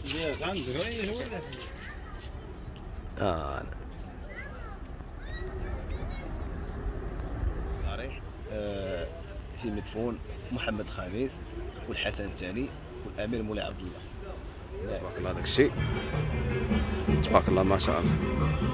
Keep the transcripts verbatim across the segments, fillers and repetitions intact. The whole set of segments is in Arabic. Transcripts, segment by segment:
جاهز عندك هاي هو اه صريح. آه في مدفون محمد خميس والحسن الثاني والامير مولاي عبد الله. تبارك الله، داك الشيء تبارك الله ما شاء الله.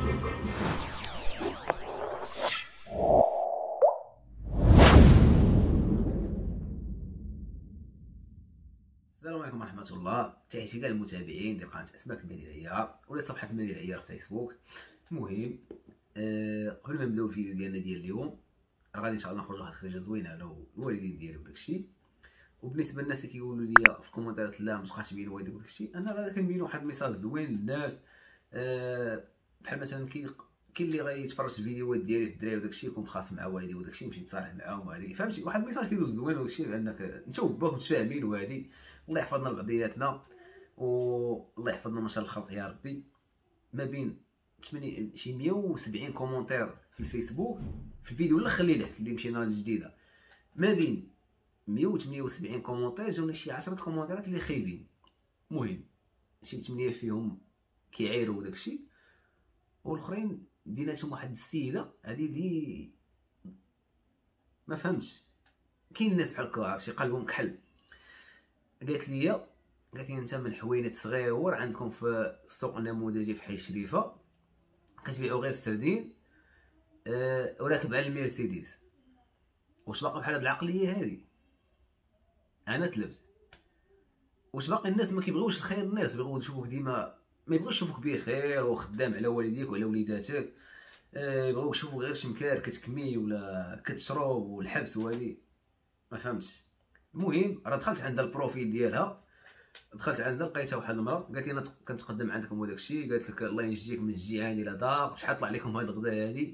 السلام عليكم ورحمة الله، تحياتي كاع المتابعين ديال قناة أسماك المدينة العيار ولا صفحة المدينة العيار في فيسبوك. المهم أه قبل ما نبداو الفيديو ديالنا ديال اليوم راه غادي ان شاء الله نخرجوا واحد الخريجه زوينه على الوالدين ديالي وداكشي. وبالنسبه للناس اللي كيقولوا لي في الكومنتات لا ما تبقاش تبين والديك وداكشي، انا غادي كنبين واحد الميساج زوين للناس. أه بحال مثلا كاين كاين اللي غيتفرج الفيديوهات ديالي في الدراري وداكشي يكون خاص مع والديه وداكشي يمشي يتصالح معاهم وهادي فهمتي، واحد الميساج كيدوز زوين وداكشي لانك نتوبوا متفاهمين وهادي. الله يحفظنا لبعضياتنا والله يحفظنا ما شاء الله الخلق يا ربي. ما بين ثمانية شي مية وسبعين كومونتير في الفيسبوك في الفيديو الاخر اللي لحت اللي مشينا للجديده، ما بين مية و ثمانية وسبعين كومونتير جاونا شي عشرة كومونتيرات اللي خايبين. المهم شي ثمانية فيهم كيعايروا وداكشي، والاخرين بيناتهم واحد السيده هذه اللي ما فهمتش. كاين الناس بحال هكا عرفتي قلبهم كحل، قالت لي قالت لي انت من حوينات صغيور عندكم في السوق النموذجي في حي الشريفه كتبيعوا غير السردين أه وراكب على المرسيدس. واش باقي بحال هاد العقليه هادي؟ انا تلبت. واش باقي الناس ما كيبغيوش الخير؟ الناس بيبغيو يشوفوك ديما، ما يبغوش يشوفوك بخير وخدام على والديك وعلى وليداتك. أه يبغيوك يشوفوك غير شمكار كتكمي ولا كتشرب والحبس وهادي ما فهمتش. المهم راه دخلت عندها البروفيل ديالها، دخلت عندها لقيتها واحد المراه قالت لي انا كنتقدم عندكم وداك الشيء، قالت لك الله ينجيك من الجيعان الى دار شحال طلع لكم هاد الغدا هادي.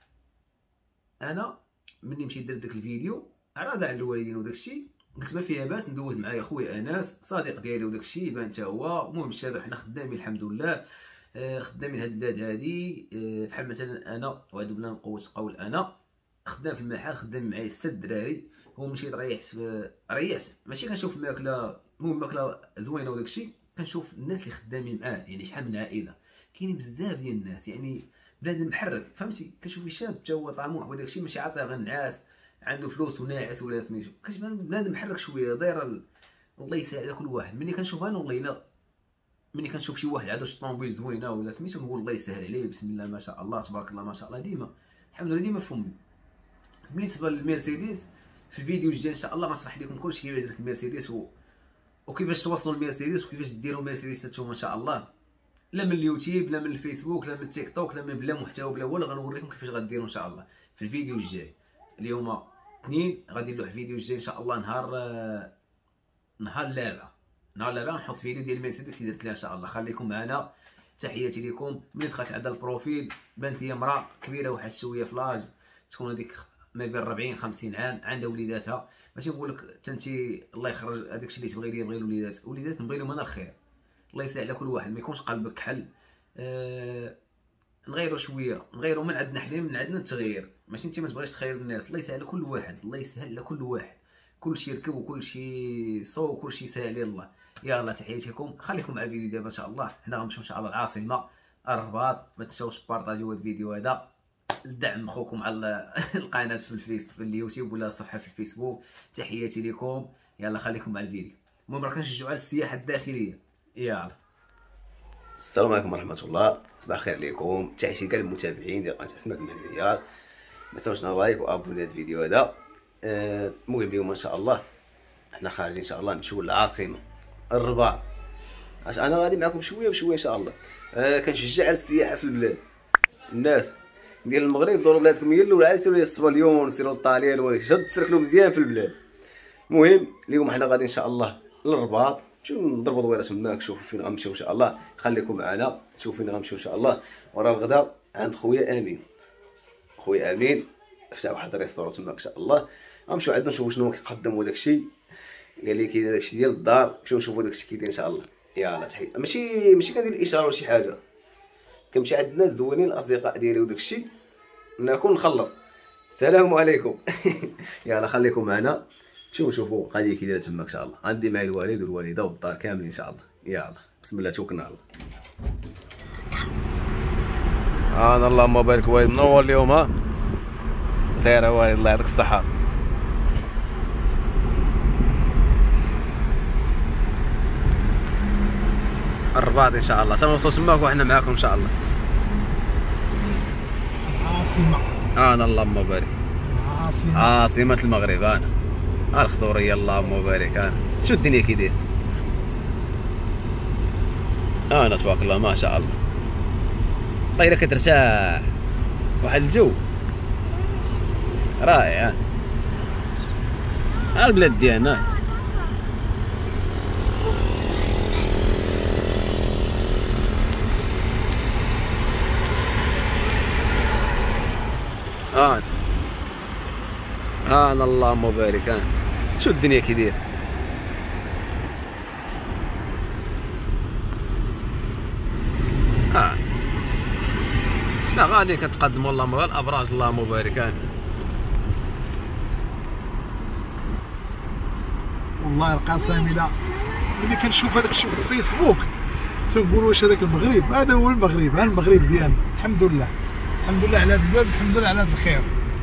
انا مني مشيت درت داك الفيديو عراض على الوالدين وداك الشيء، قلت ما فيها باس ندوز معايا خويا انس صديق ديالي وداك الشيء بان حتى هو. المهم الشباب حنا خدامين الحمد لله، آه خدامين هاد البلاد هادي. آه بحال مثلا انا وعدو بلا قوه قول انا خدام في المحل، خدام معايا ست دراري. هو مشيت ريحت ريحت ماشي كنشوف الماكله، المهم ماكله زوينه وداك الشيء، كنشوف الناس اللي خدامين معاه يعني شحال من عائله. كاينين بزاف ديال الناس يعني بنادم محرك فهمتي. كنشوف شاب حتى هو طموح وداك الشيء ماشي عاطي غير نعاس عنده فلوس وناعس ولا سميتو، كتبان بنادم محرك شويه داير ال... الله يسهل على كل واحد. ملي كنشوف انا والله الا ملي كنشوف شي واحد عنده شي طوموبيل زوينه ولا سميتو نقول الله يسهل عليه بسم الله ما شاء الله تبارك الله ما شاء الله ديما الحمد لله ديما فمي. بالنسبه للمرسيدس في الفيديو الجاي ان شاء الله غنشرح لكم كلشي كيفاش درت المرسيدس و... وكيفاش توصلوا للمرسيدس وكيفاش ديروا المرسيدس نتوما ان شاء الله. لا من اليوتيوب لا من الفيسبوك لا من التيك توك لا من بلا محتوى بلا والو، غنوريكم كيفاش غديروا ان شاء الله في الفيديو الجاي. اليوم اثنين غادي نلوح الفيديو الجاي ان شاء الله نهار نهار الاربعاء. نهار الاربعاء نحط فيديو ديال المرسيدس اللي درت لها ان شاء الله. خليكم معنا، تحياتي لكم. ملي دخلت عند البروفيل بانت لي امراه كبيره واحد شويه فلاج، تكون هذيك ما بين أربعين خمسين عام، عندها وليداتها. ماشي نقول لك حتى انت الله يخرج هذاك الشيء اللي تبغي ليه يبغي الوليدات، وليدات نبغي لهم انا الخير. الله يسهل على كل واحد، ما يكونش قلبك كحل. آه نغيروا شويه، نغيروا من عندنا حنا من عندنا التغيير، ماشي انت ما تبغيش تخير الناس. الله يسهل على كل واحد، الله يسهل على كل واحد، كل شيء ركب وكل شيء صو وكل شيء سهل على الله. يلا تحياتي لكم، خليكم مع الفيديو دابا ان شاء الله. حنا غنمشيو ان شاء الله العاصمه الرباط. ما تنساوش بارطاجيو هذا الفيديو هذا، دعم خوكم على القناه في الفيس في اليوتيوب ولا الصفحه في الفيسبوك. تحياتي لكم، يلا خليكم مع الفيديو. المهم راه كنشجعوا على السياحه الداخليه. يلا السلام عليكم ورحمه الله، صباح الخير عليكم. تحياتي كاع المتابعين ديال قناه اسماك المدينه العيار. ما تنساوش لايك وابوني لهذا الفيديو هذا. المهم أه اليوم ان شاء الله حنا خارجين ان شاء الله نمشيو للعاصمه الرباط. اش انا غادي معكم شويه بشويه ان شاء الله. أه كنشجع على السياحه في البلاد. الناس ديال المغرب دوروا بلادكم هي الاولى، سيروا للسباليون سيروا للطاليان وداك تسركلوا مزيان في البلاد. المهم اليوم حنا غادي ان شاء الله للرباط، نمشيو نضربوا دويره تماك، شوفوا فين غنمشيو ان شاء الله. خليكم معنا نشوفوا فين غنمشيو ان شاء الله. ورا الغدا عند خويا امين، خويا امين فتح واحد الريستورون تماك ان شاء الله. غنمشيو عندنا نشوفوا شنو كيقدم وداك الشيء. قال لي كاين داك الشيء ديال الدار، نمشيو نشوفوا داك الشيء كيدير ان شاء الله. يلا تحيه، ماشي ماشي كندير الاشاره ولا شي حاجه، كنمشي عند الناس زوينين الاصدقاء ديالي وداك الشيء ناكل نخلص. السلام عليكم. يلا خليكم معنا نمشيو نشوفوا القضيه كي دايره تما ان شاء الله. غندي معايا الوالد والوالده والدار كاملين ان شاء الله. يلا بسم الله توكلنا على الله. انا اللهم بارك والد منور اليوم. ها خير يا والد الله يعطيك الصحة. الرباط ان شاء الله تنوصلوا تماك وحنا معاكم ان شاء الله. العاصمة. انا اللهم بارك. العاصمة. عاصمة المغرب انا. الخضورية اللهم بارك. انا شو الدنيا كي داير؟ انا تبارك الله ما شاء الله. والله الا كترتاح واحد الجو رائع. ها البلاد ديالنا. اه انا اللهم بارك. انا شو الدنيا كي داير؟ اه لا غادي كتقدم والله الابراج اللهم بارك. انا والله القسم الا ملي كنشوف هذاك الشيء في الفيسبوك تنقول واش هذاك المغرب هذا هو المغرب. ها المغرب ديالنا الحمد لله. الحمد لله على هذا البلاد. الحمد لله على هذا الخير.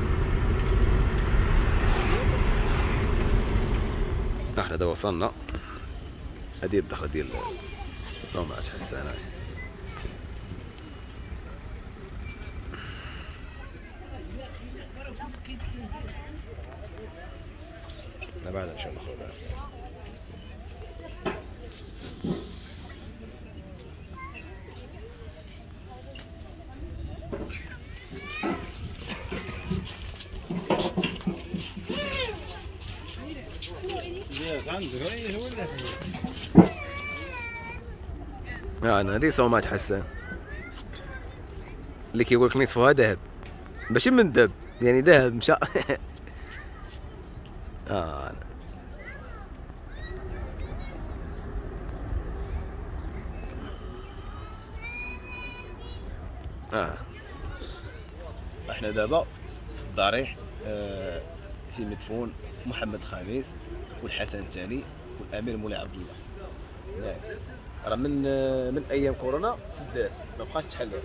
احنا دابا وصلنا. هذه الدخله ديال صومعة حسان. لا بعد ان شاء الله خذها. انا هذه صومعة حسان اللي كيقول لك نصفها ذهب ماشي من ذهب يعني ذهب مشى. اه أنا. اه احنا دابا في الضريح. آه في مدفون محمد الخامس والحسن الثاني والامير مولاي عبد الله. راه من من ايام كورونا سدات ما بقاش تحلات.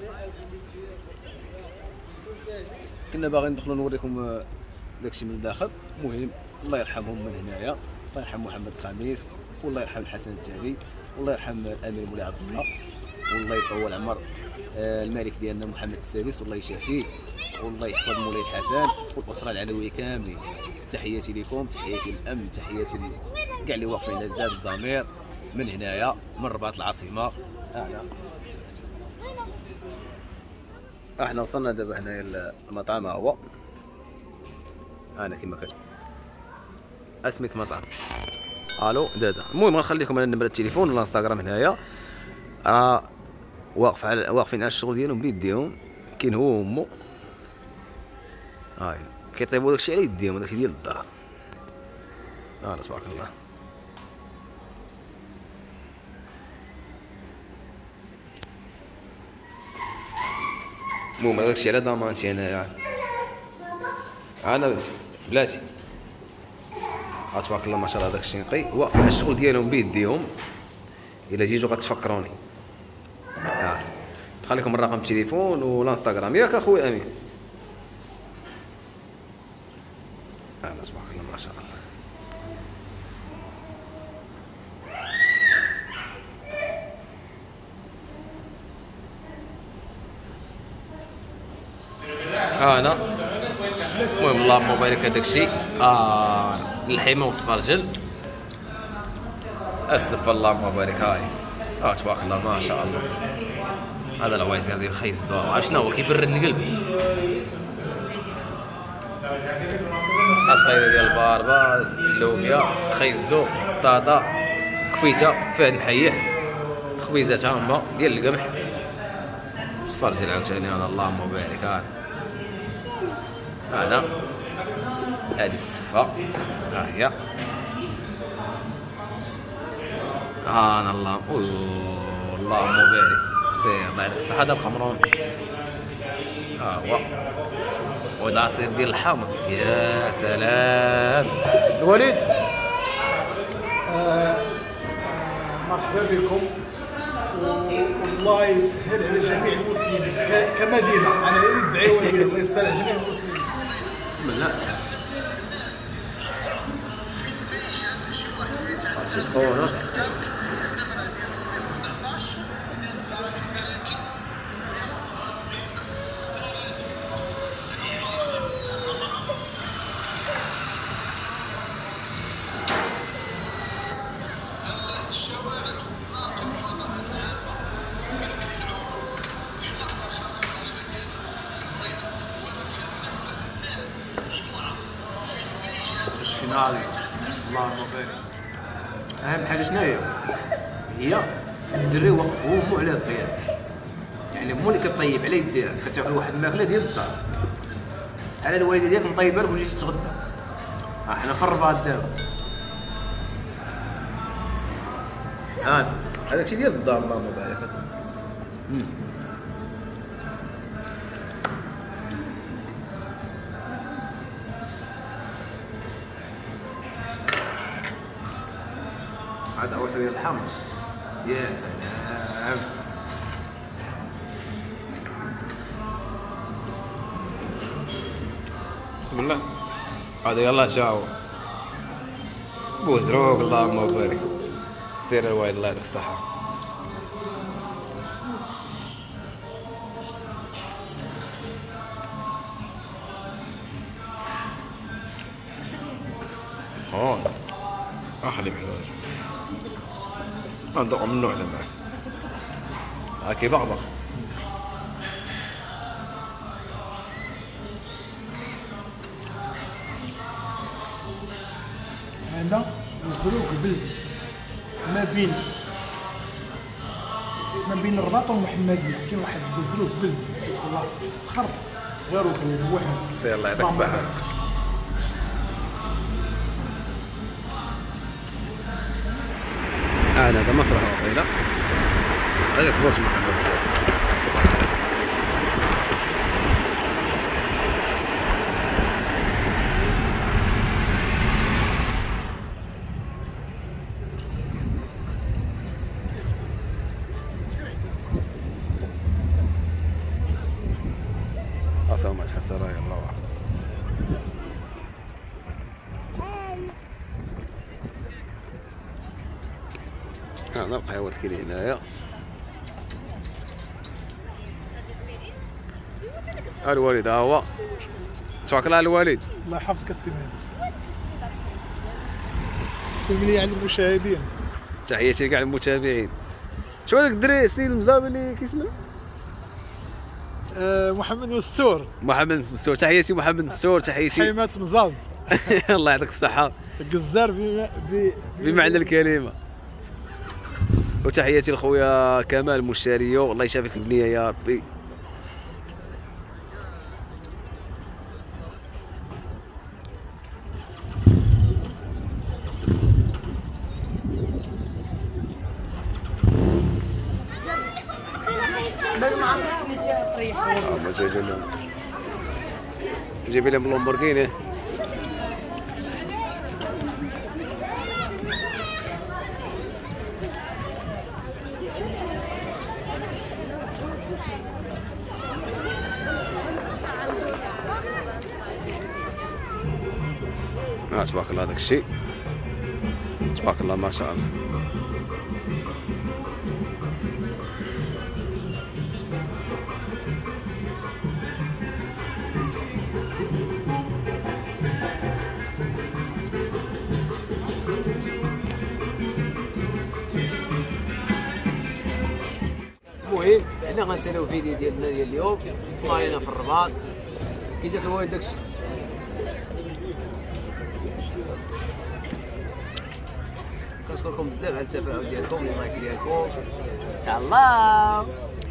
كنا باغيين ندخلوا نوريكم داكشي من الداخل. المهم الله يرحمهم من هنايا. الله يرحم محمد الخامس والله يرحم الحسن الثاني والله يرحم الامير مولاي عبد الله والله يطول عمر الملك ديالنا محمد السادس والله يشافيه والله يحفظ مولاي الحسن والاسره العلويه كاملين. تحياتي لكم تحياتي للامن تحياتي لكاع اللي واقفين على ذات الضمير من هنايا من رباط العاصمه. اهلا احنا وصلنا دابا هنايا المطعم. ها هو انا كما كتشوف اسميت مطعم الو دادا. المهم غنخليكم انا نمره التليفون والانستغرام هنايا. راه واقف على واقفين على الشغل ديالهم بيديهم. كاين هو وامو هاي كيطيبوا داكشي على يديهم داكشي ديال الدار. اه تبارك الله. المهم داكشي على ضمانتي انايا. انا بلاتي تبارك الله ما شاء الله داكشي نقي. واقفين على الشغل ديالهم بيديهم. الا جيتو غتفكروني. اه نخليكم الرقم التليفون والانستغرام ياك اخويا امين. اه تبارك الله ما شاء الله. اه انا المهم اللهم بارك هذاك الشيء. اه اللحيمه والسفرجل السف اللهم بارك. هاي اه تبارك الله ما شاء الله. هذا العويصير ديال خي الزوار عرفت شنو هو كيبرد القلب. اشقيره ديال الباربه اللوبيا خي الزو طاطا كفيته فهد محيح خبيزات هامه ديال القمح السفرجل عاوتاني. انا اللهم بارك. هذا هذا هذه السفه ها هي. انا الله اللهم بارك. سير الله يعطيك الصحة. هذا القمرون ها هو والعصير ديال الحامض. يا سلام الوليد. آه مرحبا بكم. والله يسهل على جميع المسلمين كمدينه. انا اريد الدعوه ديالي الله يسهل على جميع المسلمين. بسم الله. شي سخونه. الشنالي اللهم بارك. اهم حاجه شنو هي؟ هي الدري واقف هو مو على الطياب، يعني مو اللي كطيب على يديها كتاكل واحد الماكله ديال الدار على الوالده ديالك مطيبه لك وجيتي تتغدى. ها حنا في الرباط دابا. هذا هذاك الشيء ديال الدار اللهم بارك. هذا أول ديال الحمر. يا سلام. بسم الله. هذا يلا جاو بوزروق اللهم بارك. سير الوالد الله يعطيك الصحة. سخون. أخلي محتاج. ندوق من النوع معك. هاكي بغبغ. هذا مزروق بلدي ما بين ما بين الرباط والمحمديه. كاين واحد مزروق بلدي لاصق في الصخر صغير وزوين بوحدو. سير الله يعطيك الصحة. هذا مسرح وطيلة. هذاك برج محمد السادس. أصلا تحس راي الله. ها نلقى حيوانات كاين هنايا. الوالد ها هو. تبارك الله الوالد. الله يحفظك السي مهدي. سلم لي على المشاهدين. تحياتي لكاع المتابعين. شو هذاك الدري سنين المزابي اللي كيسمى؟ أه محمد مستور. محمد مستور. تحياتي محمد مستور. تحياتي حيمات مزاب. الله يعطيك الصحة. الجزار بما ب... بمعنى الكلمة. وتحياتي لخويا كمال مشاريو. الله يشافيك البنية يا ربي. ما جاي لهم نجيب لهم اللامبورغيني. آه تبارك الله هذاك الشيء. تبارك الله ما شاء الله. المهم حنا غنساليو فيديو ديالنا ديال اليوم في مارينا في الرباط. كي جاك الوالد داكشي. كنشكركم بزاف على التفاعل ديالكم واللايك ديالكم. تهلاو.